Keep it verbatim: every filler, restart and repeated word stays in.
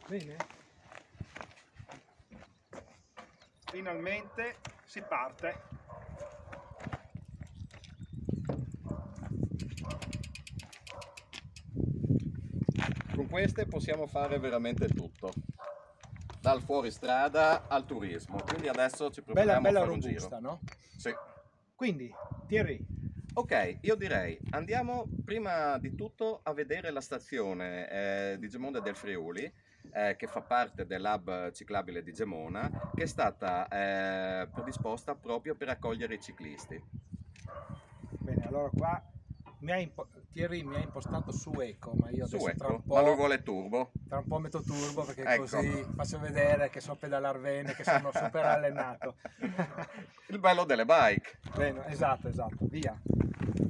Bene. Finalmente si parte. Con queste possiamo fare veramente tutto, dal fuoristrada al turismo, quindi adesso ci Bella, prepariamo bella a fare un robusta, giro. no? Sì. Quindi, Thierry, Ok, io direi andiamo prima di tutto a vedere la stazione eh, di Gemonda del Friuli, eh, che fa parte dell'hub ciclabile di Gemona, che è stata eh, predisposta proprio per accogliere i ciclisti. bene, allora qua mi ha impo- Thierry mi ha impostato su eco, ma io Su, adesso tra ecco, un ma lui po', vuole turbo. tra un po' metto turbo perché Ecco. così faccio vedere che so pedalar bene, che sono super allenato. Il bello delle bike. Bene, esatto, esatto, via.